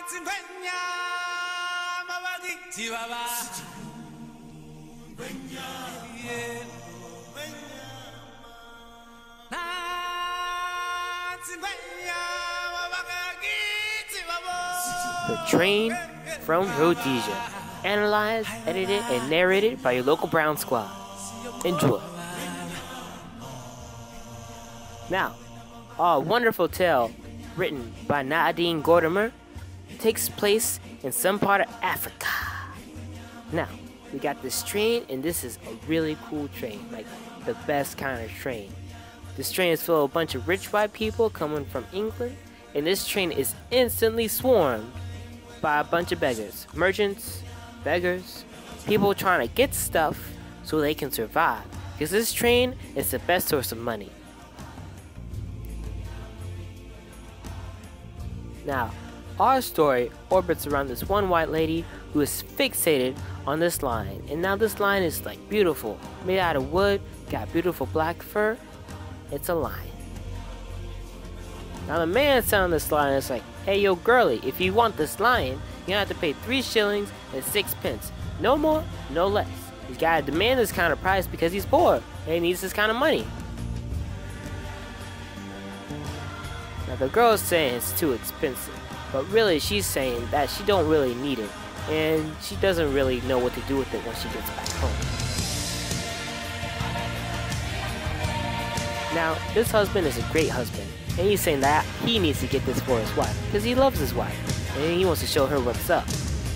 The Train from Rhodesia. Analyzed, edited, and narrated by your local Brown Squad. Enjoy. Now, our wonderful tale, written by Nadine Gordimer, takes place in some part of Africa. Now, we got this train, and this is a really cool train, like the best kind of train. This train is full of a bunch of rich white people coming from England, and this train is instantly swarmed by a bunch of beggars, merchants, beggars, people trying to get stuff so they can survive, because this train is the best source of money. Now, our story orbits around this one white lady who is fixated on this lion, and now this lion is like beautiful, made out of wood, got beautiful black fur. It's a lion. Now the man selling this lion is like, hey yo girlie, if you want this lion, you have to pay 3 shillings and 6 pence. No more, no less. He's gotta demand this kind of price because he's poor and he needs this kind of money. Now the girl is saying it's too expensive, but really she's saying that she don't really need it, and she doesn't really know what to do with it when she gets back home. Now, this husband is a great husband, and he's saying that he needs to get this for his wife, because he loves his wife, and he wants to show her what's up.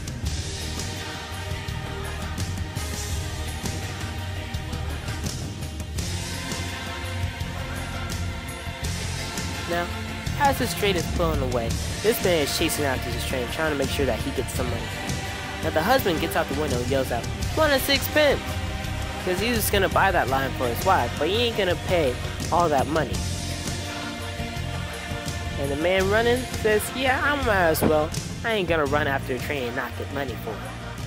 Now, as this train is pulling away, this man is chasing after this train, trying to make sure that he gets some money. Now the husband gets out the window and yells out, 1 and 6 pence! Because he's just gonna buy that lion for his wife, but he ain't gonna pay all that money. And the man running says, yeah, I might as well. I ain't gonna run after a train and not get money for it.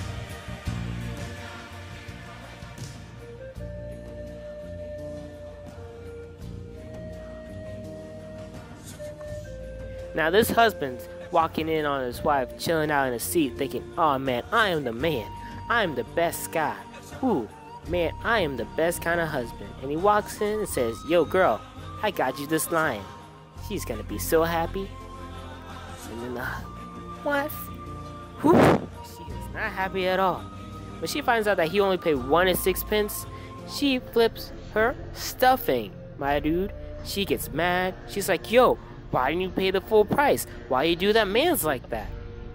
Now this husband's walking in on his wife, chilling out in his seat, thinking, oh man, I am the man. I am the best guy. Ooh, man, I am the best kind of husband. And he walks in and says, yo girl, I got you this lion. She's gonna be so happy. And then the what? Whew, she is not happy at all. When she finds out that he only paid 1 and 6 pence, she flips her stuffing, my dude. She gets mad. She's like, yo, why didn't you pay the full price? Why you do that man's like that?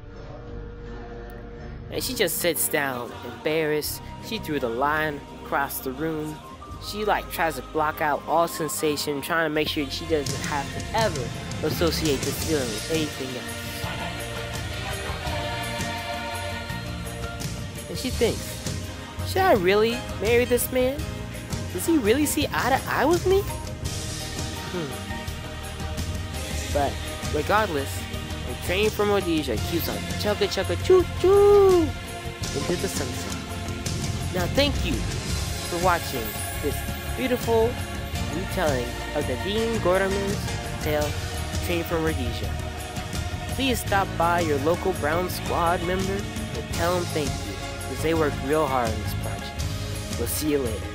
And she just sits down, embarrassed. She threw the lion across the room. She like tries to block out all sensation, trying to make sure she doesn't have to ever associate this feeling with anything else. And she thinks, should I really marry this man? Does he really see eye to eye with me? But regardless, the train from Rhodesia keeps on chugga chugga choo choo into the sunset. Now thank you for watching this beautiful retelling of the Nadine Gordimer's tale, Train from Rhodesia. Please stop by your local Brown Squad member and tell them thank you, because they worked real hard on this project. We'll see you later.